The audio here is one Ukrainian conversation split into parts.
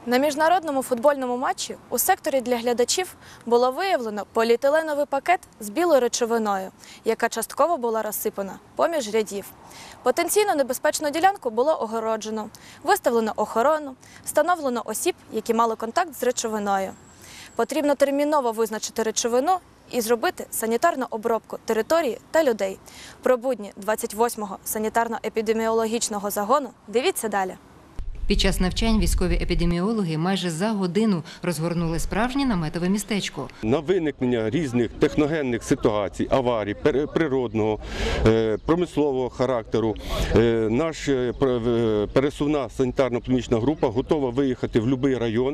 На міжнародному футбольному матчі у секторі для глядачів було виявлено поліетиленовий пакет з білою речовиною, яка частково була розсипана поміж рядів. Потенційно небезпечну ділянку було огороджено, виставлено охорону, встановлено осіб, які мали контакт з речовиною. Потрібно терміново визначити речовину і зробити санітарну обробку території та людей. Про будні 28-го санітарно-епідеміологічного загону дивіться далі. Під час навчань військові епідеміологи майже за годину розгорнули справжнє наметове містечко. На виникнення різних техногенних ситуацій, аварій, природного, промислового характеру, наша пересувна санітарно-епідеміологічна група готова виїхати в будь-який район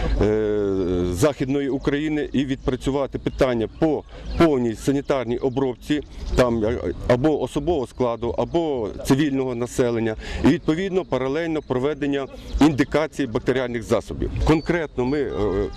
Західної України і відпрацювати питання по повній санітарній обробці там, або особового складу, або цивільного населення. І відповідно паралельно проведення індикації бактеріальних засобів. Конкретно ми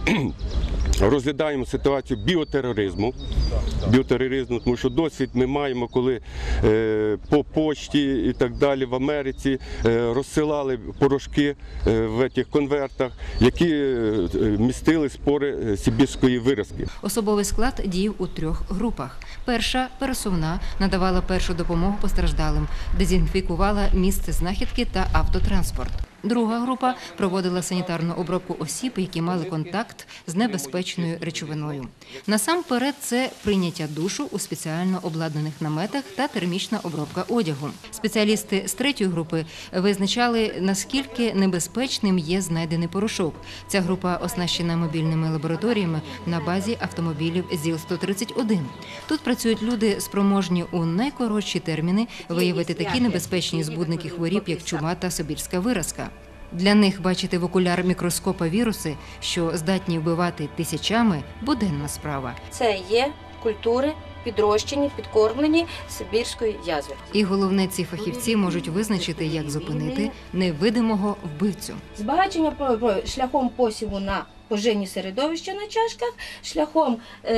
розглядаємо ситуацію біотероризму, тому що досвід ми маємо, коли по почті і так далі в Америці розсилали порошки в цих конвертах, які містили спори сибірської виразки. Особовий склад діяв у 3 групах. Перша – пересувна, надавала першу допомогу постраждалим, дезінфікувала місце знахідки та автотранспорт. Друга група проводила санітарну обробку осіб, які мали контакт з небезпечною речовиною. Насамперед це прийняття душу у спеціально обладнаних наметах та термічна обробка одягу. Спеціалісти з 3-ї групи визначали, наскільки небезпечним є знайдений порошок. Ця група оснащена мобільними лабораторіями на базі автомобілів ЗІЛ-131. Тут працюють люди, спроможні у найкоротші терміни виявити такі небезпечні збудники хворіб, як чума та сибірська виразка. Для них бачити в окуляр мікроскопа віруси, що здатні вбивати тисячами, буденна справа. Це є культури, підрощені, підкормлені сибірської язви. І головне, ці фахівці можуть визначити, як зупинити невидимого вбивцю. Збагачення шляхом посіву на поживні середовища на чашках, шляхом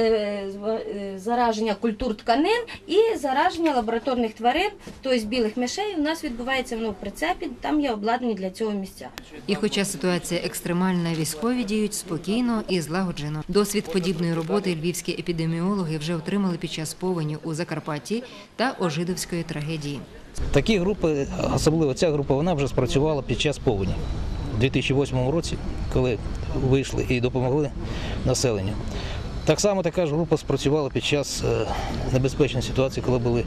зараження культур тканин і зараження лабораторних тварин, тобто білих мишей, у нас відбувається воно в прицепі, там є обладнані для цього місця. І хоча ситуація екстремальна, військові діють спокійно і злагоджено. Досвід подібної роботи львівські епідеміологи вже отримали під час повені у Закарпатті та Ожидовської трагедії. Такі групи, особливо ця група, вона вже спрацювала під час повені. У 2008 році, коли вийшли і допомогли населенню. Так само така ж група спрацювала під час небезпечної ситуації, коли були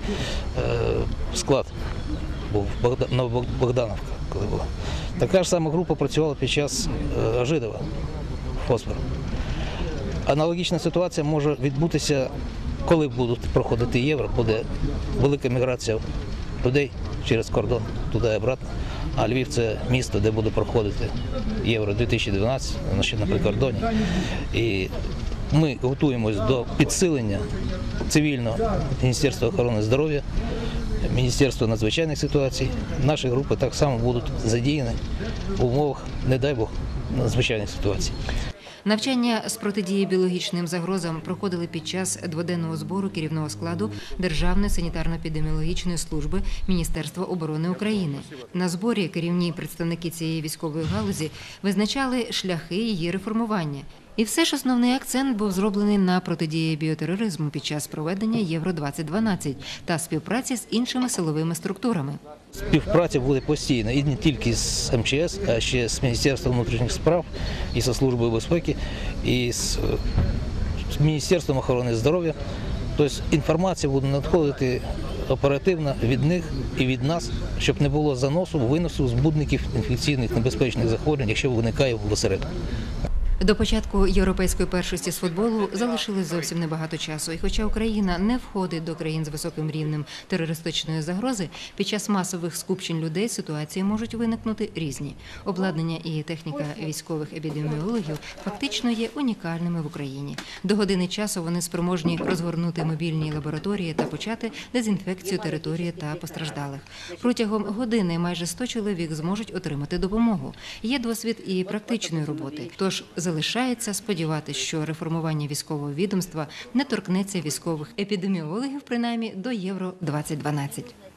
склад, був Богдановка, коли була. Така ж сама група працювала під час Ожидова, фосфору. Аналогічна ситуація може відбутися, коли будуть проходити євро, буде велика міграція людей через кордон, туди і обратно. А Львів – це місто, де буде проходити Євро-2012, на прикордоні. І ми готуємось до підсилення цивільного Міністерства охорони здоров'я, Міністерства надзвичайних ситуацій. Наші групи так само будуть задіяні в умовах, не дай Бог, надзвичайних ситуацій. Навчання з протидії біологічним загрозам проходили під час дводенного збору керівного складу Державної санітарно-епідеміологічної служби Міністерства оборони України. На зборі керівні представники цієї військової галузі визначали шляхи її реформування. І все ж основний акцент був зроблений на протидії біотероризму під час проведення Євро-2012 та співпраці з іншими силовими структурами. Співпраця буде постійна, і не тільки з МЧС, а ще з Міністерством внутрішніх справ, і зі Службою безпеки, і з Міністерством охорони здоров'я. Тобто інформація буде надходити оперативно від них і від нас, щоб не було заносу, виносу збудників інфекційних небезпечних захворювань, якщо виникає в осередку. До початку європейської першості з футболу залишилось зовсім небагато часу. І хоча Україна не входить до країн з високим рівнем терористичної загрози, під час масових скупчень людей ситуації можуть виникнути різні. Обладнання і техніка військових епідеміологів фактично є унікальними в Україні. До години часу вони спроможні розгорнути мобільні лабораторії та почати дезінфекцію території та постраждалих. Протягом години майже 100 чоловік зможуть отримати допомогу. Є досвід і практичної роботи. Тож залишається сподіватися, що реформування військового відомства не торкнеться військових епідеміологів, принаймні, до Євро-2012.